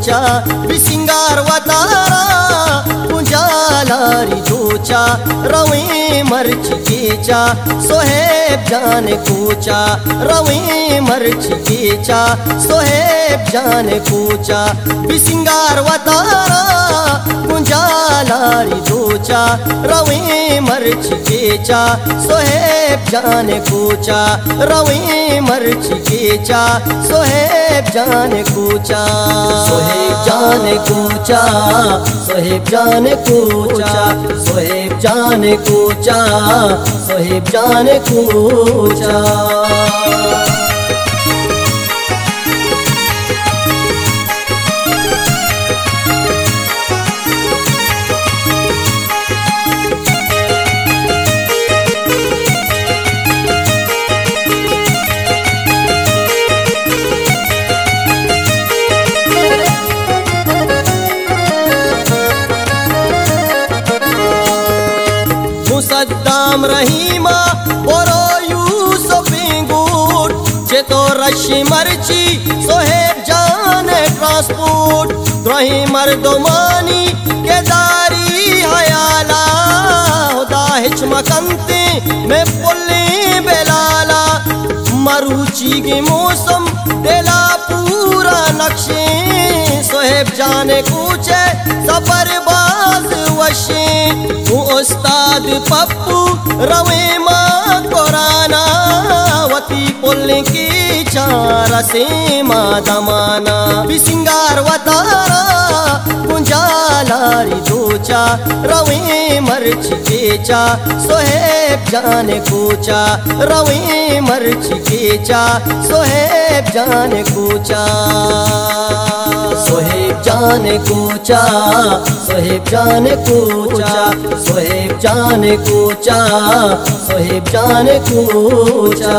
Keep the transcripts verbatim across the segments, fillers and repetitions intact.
कोचा बिसिंगार वतारा कुंजालारी जोचा रवे मर्च केचा सोहेब जान कोचा रवे मर्च केचा सोहेब जान कोचा बिसिंगार वतारा कुंजालारी जोचा रवे मर्च केचा सोहेब जान कोचा रवे मर्च केचा सोहेब जान कोचा सोहेब जान कोचा सोहेब जान कोचा सोहेब जान कोचा सोहेब जान कोचा। सद्दाम रहीमा बोरो यूसुफ गुट चेतो रशी मर्ची सोहेब जान ट्रांसपोर्ट द्रोही मर्दोमानी केदारी हयाला खुदा हिच मकंते में पुल्ली बेलाला मरुची के मौसम देला पूरा नक्शे सोहेब जाने कूचे सफर बाज वशे उस्ताद पप्पू रवे माँ कोराना वती पुल की चारा से माँ दमाना बिसिंगार वतारा कुंजालारी जोचा रवे मर्च केचा सोहेब जान कोचा रवे मर्च केचा सोहेब जान कोचा सोहेब जान कोचा सोहेब जान कोचा सोहेब जान कोचा सोहेब जान कोचा।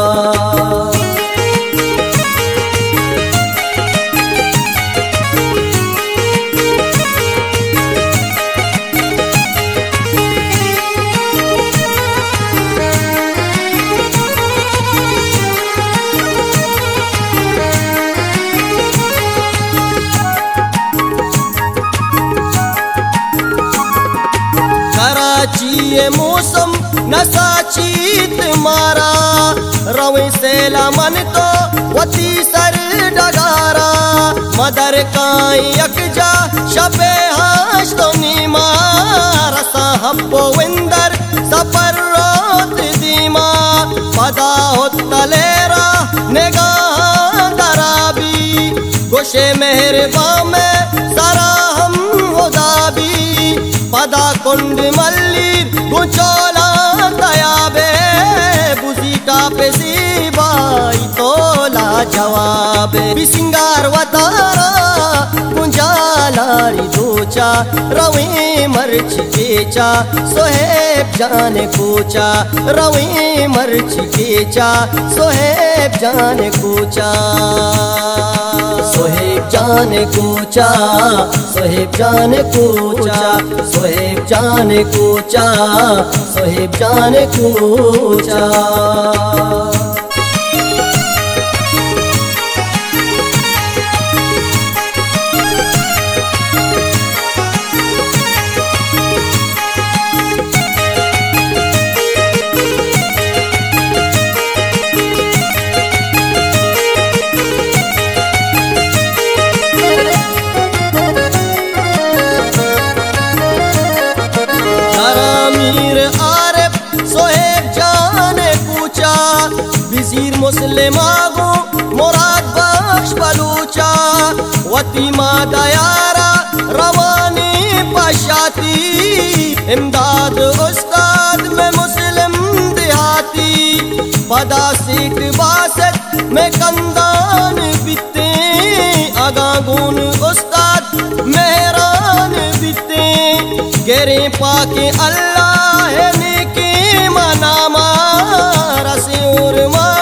ये मौसम नसाचीत मारा रवे सेला मन तो वती सर डगारा मदर काई यकजा शबे हाश तो नीमा रसा हब्बो विंदर सफर रोत दीमा पदा हो तलेरा निगाह दराबी गोशे मेहरबा में सरा हम उदाबी पदा कुंड मल्ली गुचोला तयाबे बुजीटा पे सीबाई तोला जवाबे बिसिंगार वतारा कुंजालारी जोचा रवे मर्च केचा सोहेब जान कोचा रवे मर्च केचा सोहेब जान कोचा सोहेब जान कोचा सोहेब जान कोचा सोहेब जान कोचा सोहेब जान कोचा। मुस्लिम आगो मुराद बख्श बलूचा वती माँ दयारा रवानी पशाती इमदाद उस्ताद में मुस्लिम देहाती पदा सीट बासठ में कंदान बिते आगागुन उस्ताद मेहरान बिते गेरे पाके अल्लाह ने के मनामा रसूर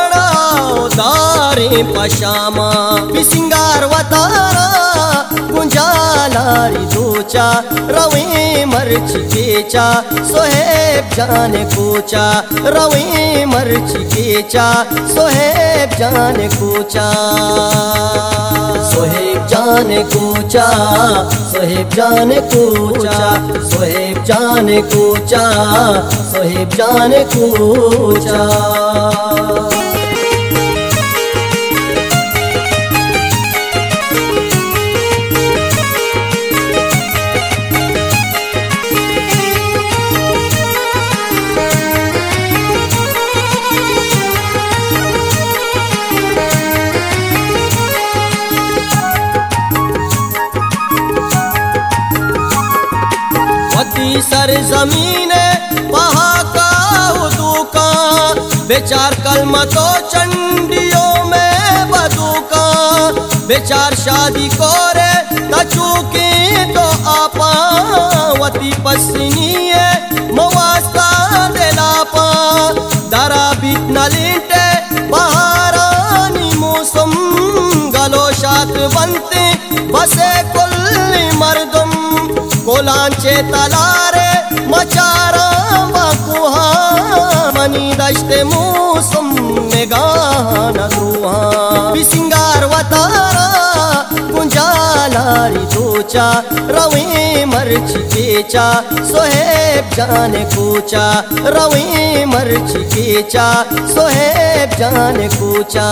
दारे पशामा बिसिंगार वतारा कुंजालारी जोचा रवे मर्च केचा सोहेब जान कोचा रवे मर्च केचा सोहेब जान कोचा सोहेब जान जाने कूचा सोहेब जाने कूचा सोहेब जाने कूचा सोहेब जाने कूचा। सर जमीने वहाँ का उदू का बेचार कलमा तो चंडियों में बदू का बेचार शादी कोरे तचूकी तो आपा वती पसनीए मवास्ता देलापा दरा बीत न लीटे बहारानी मौसम गलोशात बनते बसे कुल्ली मर्दम कोलांचे तलारे मचारा बकुहा मनी दश्ते मौसम में गाना दुहा बिसिंगार वतारा गुंजालारी दोचा रवी मर्च केचा सोहेब जाने कूचा रवी मर्च केचा सोहेब जाने कूचा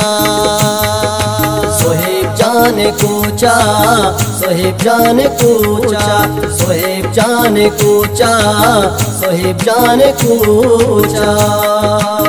सोहेब जाने कूचा सोहेब जाने कूचा सोहेब जाने कूचा सोहेब जाने कूचा।